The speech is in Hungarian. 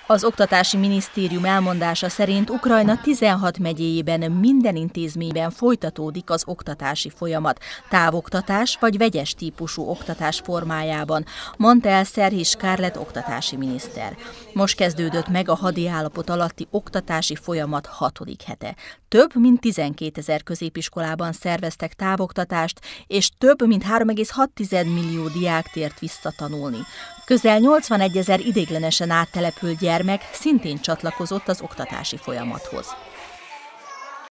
Az Oktatási Minisztérium elmondása szerint Ukrajna 16 megyéjében minden intézményben folytatódik az oktatási folyamat, távoktatás vagy vegyes típusú oktatás formájában, mondta el Szerhii Scarlett oktatási miniszter. Most kezdődött meg a hadiállapot alatti oktatási folyamat 6. hete. Több mint 12 000 középiskolában szerveztek távoktatást, és több mint 3,6 millió diák tért vissza tanulni. Közel 81 000 ideiglenesen áttelepült gyermek szintén csatlakozott az oktatási folyamathoz.